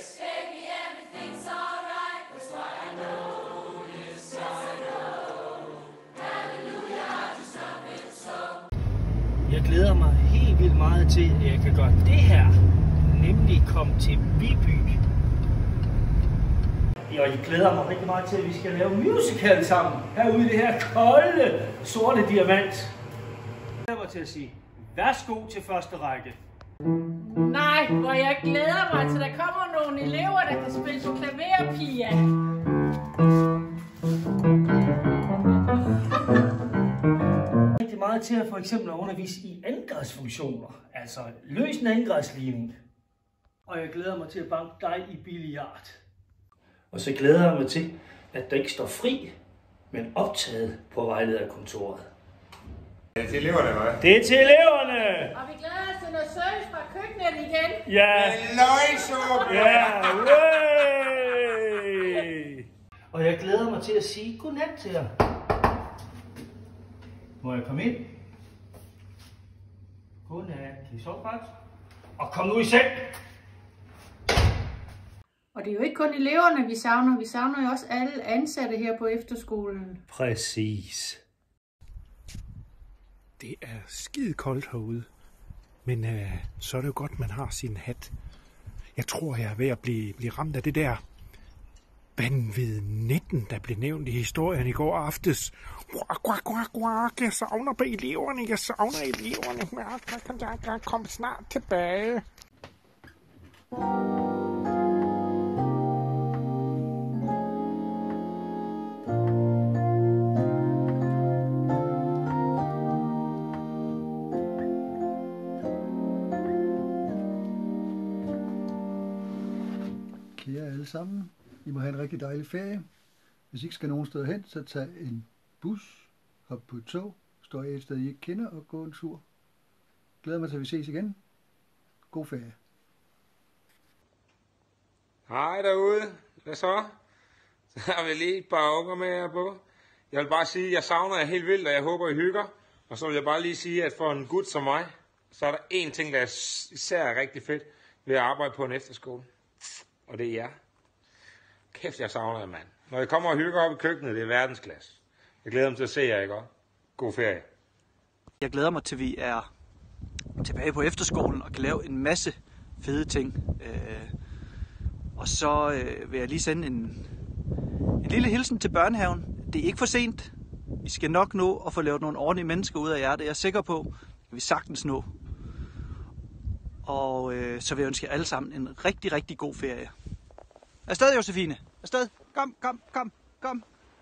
Baby, everything's alright. That's why I know, yes, I know. Hallelujah, I just love it so. Jeg glæder mig helt vildt meget til, at jeg kan gøre det her, nemlig komme til Viby. Og jeg glæder mig rigtig meget til, at vi skal lave musical sammen, herude i det her kolde, sorte diamant. Jeg glæder mig til at sige, værsgo til første række. Nej, hvor jeg glæder mig til, der kommer nogle elever, der kan spille på klaver, Pia. Rigtig meget til at for eksempel undervise i andengradsfunktioner, altså løsende andengradsligning. Og jeg glæder mig til at banke dig i billiard. Og så glæder jeg mig til, at der ikke står fri, men optaget på vejlederkontoret. Det er til eleverne, hva'? Det er til eleverne! Og vi glæder os til noget service fra køkkenet igen. Ja! Løgsuppe! Ja! Way! Og jeg glæder mig til at sige godnat til jer. Må jeg komme ind? Godnat. Kan I sove godt? Og kom nu i seng! Og det er jo ikke kun eleverne, vi savner jo også alle ansatte her på efterskolen. Præcis. Det er skide koldt herude, men så er det jo godt, man har sin hat. Jeg tror, jeg er ved at blive ramt af det der vanvid 19, der blev nævnt i historien i går aftes. Jeg savner på eleverne, jeg savner eleverne. Jeg kan komme snart tilbage. Kære alle sammen, I må have en rigtig dejlig ferie. Hvis I ikke skal nogen steder hen, så tag en bus, hop på et tog, stå et sted I ikke kender og gå en tur. Glæder mig til, at vi ses igen. God ferie. Hej derude. Hvad så? Så har vi lige et par unger med her på. Jeg vil bare sige, at jeg savner jer helt vildt, og jeg håber, I hygger. Og så vil jeg bare lige sige, at for en gut som mig, så er der én ting, der er især rigtig fedt ved at arbejde på en efterskole. Og det er jer. Kæft, jeg savner jer, mand. Når jeg kommer og hygger op i køkkenet, det er verdensklasse. Jeg glæder mig til at se jer, ikke også? God ferie. Jeg glæder mig til, vi er tilbage på efterskolen og kan lave en masse fede ting. Og så vil jeg lige sende en lille hilsen til børnehaven. Det er ikke for sent. Vi skal nok nå at få lavet nogle ordentlige mennesker ud af jer. Det er jeg sikker på. Det kan vi sagtens nå. Og så vil jeg ønske jer alle sammen en rigtig, rigtig god ferie. Afsted, Josefine. Afsted. Kom.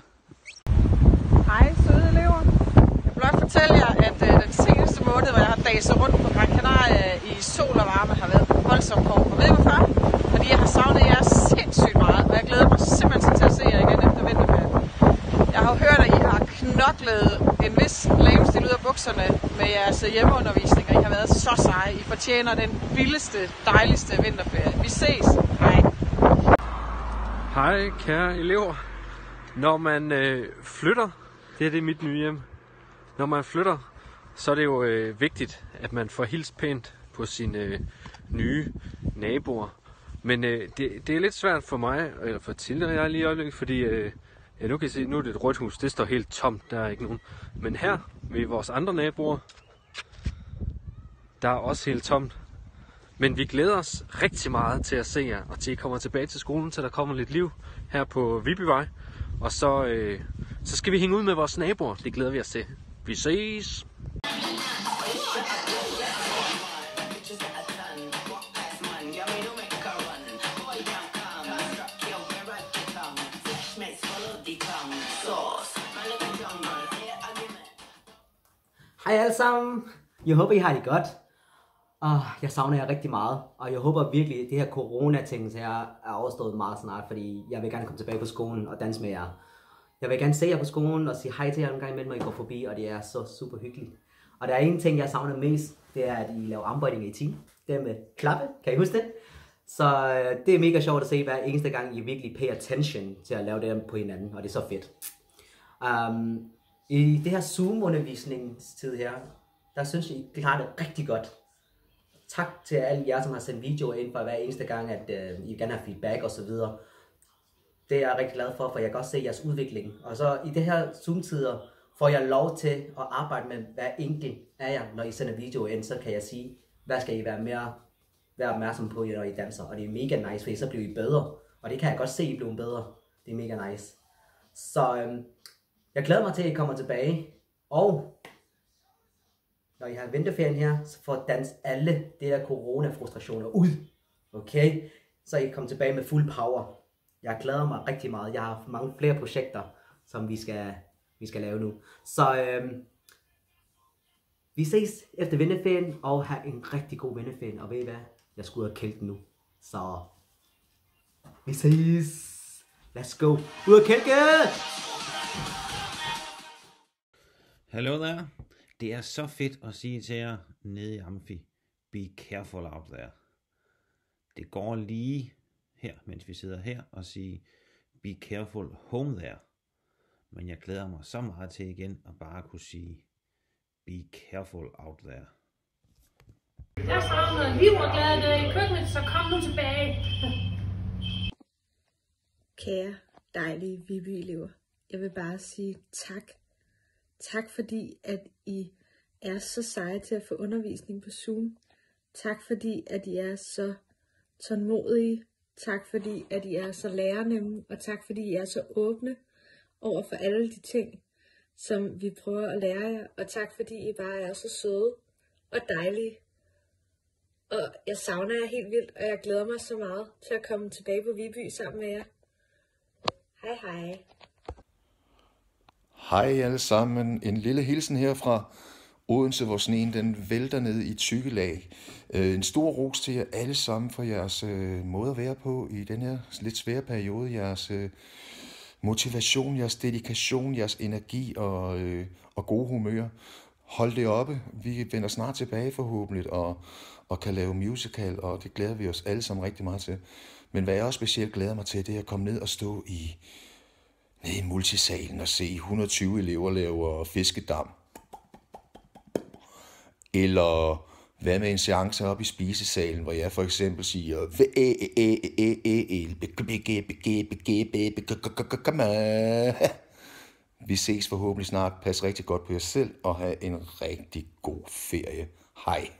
Hej, søde elever. Jeg vil blot fortælle jer, at den seneste måned, hvor jeg har daset rundt på Gran Canaria i sol og varme, har været voldsomt hård. Og ved I hvorfor? Fordi jeg har savnet jer sindssygt meget, og jeg glæder mig simpelthen til at se jer igen efter vinterferien. Jeg har hørt, at I har knoklet en vis lamestil ud af bukserne med jeres hjemmeundervisning, og I har været så seje. I fortjener den vildeste, dejligste vinterferie. Vi ses. Hej. Hej kære elever. Når man flytter, det er mit nye hjem. Når man flytter, så er det jo vigtigt, at man får hilst pænt på sine nye naboer. Men det er lidt svært for mig, eller for Tilde og jeg lige i øjeblikket, fordi nu kan I se, nu er det et rødt hus, det står helt tomt, der er ikke nogen. Men her ved vores andre naboer, der er også helt tomt. Men vi glæder os rigtig meget til at se jer, og til at I kommer tilbage til skolen, til der kommer lidt liv her på Vibyvej. Og så skal vi hænge ud med vores naboer. Det glæder vi os til. Vi ses! Hej alle sammen! Jeg håber I har det godt. Jeg savner jer rigtig meget, og jeg håber virkelig, at det her corona-ting er overstået meget snart, fordi jeg vil gerne komme tilbage på skolen og danse med jer. Jeg vil gerne se jer på skolen og sige hej til jer en gang imellem, når I går forbi, og det er så super hyggeligt. Og der er en ting, jeg savner mest, det er, at I laver armbøjninger i team. Det med klappe, kan I huske det? Så det er mega sjovt at se hver eneste gang, I virkelig pay attention til at lave det på hinanden, og det er så fedt. I det her Zoom-undervisningstid her, der synes jeg, I klarer det rigtig godt. tak til alle jer, som har sendt videoer ind for hver eneste gang, at I gerne har feedback og så videre. Det er jeg rigtig glad for jeg kan også se jeres udvikling. Og så i det her Zoom-tider får jeg lov til at arbejde med hver enkelt af jer, når I sender videoer ind, så kan jeg sige, hvad skal I være opmærksom på, når I danser. Og det er mega nice, for så bliver I bedre. Og det kan jeg godt se, I bliver bedre. Det er mega nice. Så jeg glæder mig til, at I kommer tilbage. Og når I har vinterferien her, så får danset alle de der corona-frustrationer ud. Okay? Så I kommer tilbage med fuld power. Jeg glæder mig rigtig meget. Jeg har mange flere projekter, som vi skal lave nu. Så vi ses efter vinterferien, og have en rigtig god vinterferie. Og ved I hvad? Jeg skal ud og kælke nu. Så vi ses. Let's go. Ud og kælke! Hallo der. Det er så fedt at sige til jer nede i Amfi. Be careful out there. Det går lige her, mens vi sidder her, og sige be careful home there. Men jeg glæder mig så meget til igen at bare kunne sige be careful out there. Jeg savner livreglade i køkkenet, så kom nu tilbage. Kære, dejlige Viby-elever. Jeg vil bare sige tak. Tak fordi, at I er så seje til at få undervisning på Zoom. Tak fordi, at I er så tålmodige. Tak fordi, at I er så lærernemme. Og tak fordi, I er så åbne over for alle de ting, som vi prøver at lære jer. Og tak fordi, I bare er så søde og dejlige. Og jeg savner jer helt vildt, og jeg glæder mig så meget til at komme tilbage på Viby sammen med jer. Hej hej. Hej alle sammen. En lille hilsen her fra Odense, hvor sneen den vælter ned i tykke lag. En stor ros til jer alle sammen for jeres måde at være på i den her lidt svære periode. Jeres motivation, jeres dedikation, jeres energi og gode humør. Hold det oppe. Vi vender snart tilbage forhåbentlig og kan lave musical, og det glæder vi os alle sammen rigtig meget til. Men hvad jeg også specielt glæder mig til, det er at komme ned og stå nede i multisalen og se 120 elever lave fiskedam. Eller hvad med en seance op i spisesalen, hvor jeg for eksempel siger vi ses forhåbentlig snart. Pas rigtig godt på jer selv og have en rigtig god ferie. Hej.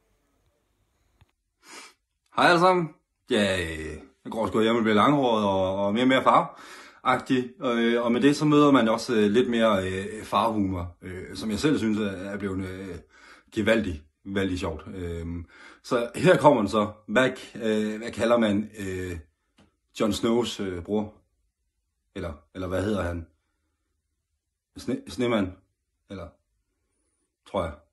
Hej alle sammen. Ja, jeg går sgu hjem og bliver langhåret og mere og mere farveagtig. Og med det så møder man også lidt mere farvehumor, som jeg selv synes er blevet gevaldigt sjovt. Så her kommer den så. Hvad kalder man Jon Snows bror? Eller hvad hedder han? Snemand? Eller tror jeg.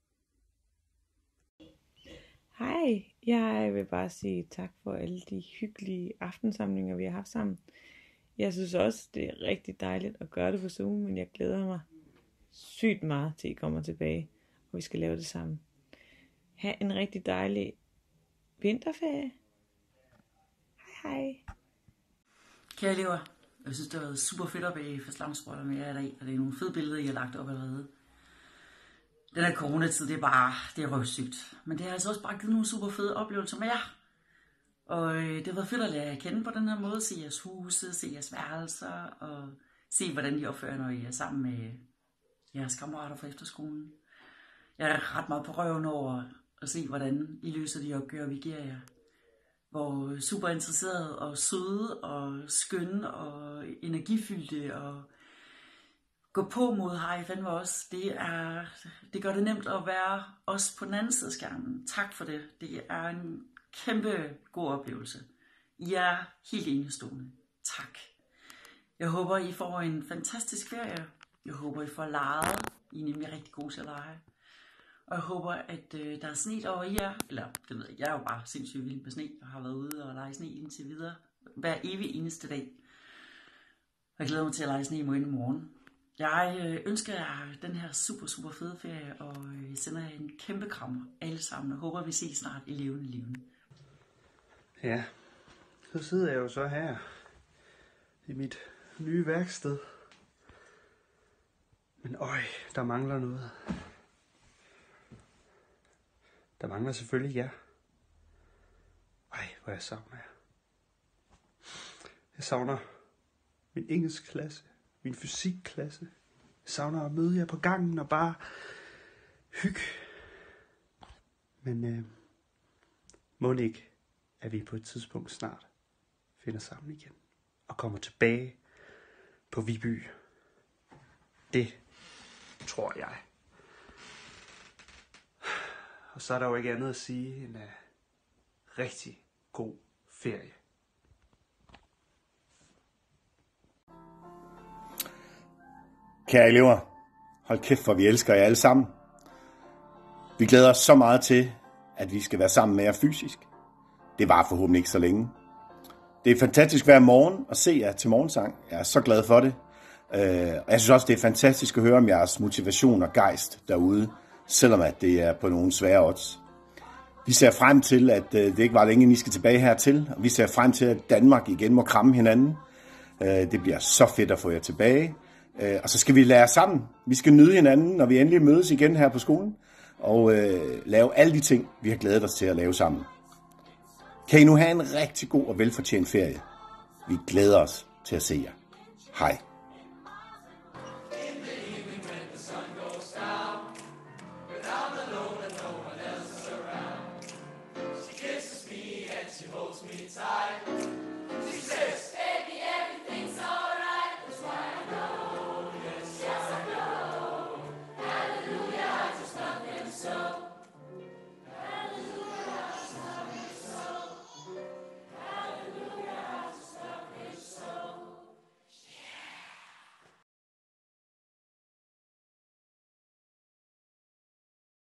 Hej, jeg vil bare sige tak for alle de hyggelige aftensamlinger, vi har haft sammen. Jeg synes også, det er rigtig dejligt at gøre det på Zoom, men jeg glæder mig sygt meget til, I kommer tilbage, og vi skal lave det sammen. Ha' en rigtig dejlig vinterferie. Hej hej. Kære elever, jeg synes, det har været super fedt at være i fastelavnsbrødder med jer i dag, og det er nogle fede billeder, I har lagt op allerede. Den her coronatid, det er røvsygt. Men det har altså også bare givet nogle super fede oplevelser med jer. Og det har været fedt at lære jer at kende på den her måde, se jeres huse, se jeres værelser, og se hvordan I opfører, når I er sammen med jeres kammerater fra efterskolen. Jeg er ret meget på røven over at se, hvordan I løser de opgaver, vi giver jer. Hvor super interesserede og søde og skønne og energifyldte og gå på mod har I fandme også. Det gør det nemt at være os på den anden side af skærmen. Tak for det. Det er en kæmpe god oplevelse. I er helt enestående. Tak. Jeg håber, I får en fantastisk ferie. Jeg håber, I får leget. I er nemlig rigtig gode til at lege. Og jeg håber, at der er sne over I jer. Eller, det ved jeg, jeg er jo bare sindssygt vild med sne. Jeg har været ude og lege sne indtil videre. Hver evig eneste dag. Og jeg glæder mig til at lege sne i morgen. Jeg ønsker jer den her super fede ferie, og jeg sender jer en kæmpe krammer alle sammen. Jeg håber, vi ses snart i levende liv. Ja, så sidder jeg jo så her i mit nye værksted. Men der mangler noget. Der mangler selvfølgelig jer. hvor jeg savner jer. Jeg savner min engelskklasse, min fysikklasse. Jeg savner at møde jer på gangen og bare hygge. Men må ikke, at vi på et tidspunkt snart finder sammen igen og kommer tilbage på Viby. Det tror jeg. Og så er der jo ikke andet at sige end rigtig god ferie. Kære elever, hold kæft, for vi elsker jer alle sammen. Vi glæder os så meget til, at vi skal være sammen med jer fysisk. Det var forhåbentlig ikke så længe. Det er fantastisk hver morgen at se jer til morgensang. Jeg er så glad for det. Og jeg synes også, det er fantastisk at høre om jeres motivation og gejst derude, selvom at det er på nogle svære odds. Vi ser frem til, at det ikke var længe, I skal tilbage hertil. Og vi ser frem til, at Danmark igen må kramme hinanden. Det bliver så fedt at få jer tilbage. Og så skal vi lære sammen. Vi skal nyde hinanden, når vi endelig mødes igen her på skolen. Og lave alle de ting, vi har glædet os til at lave sammen. Kan I nu have en rigtig god og velfortjent ferie. Vi glæder os til at se jer. Hej.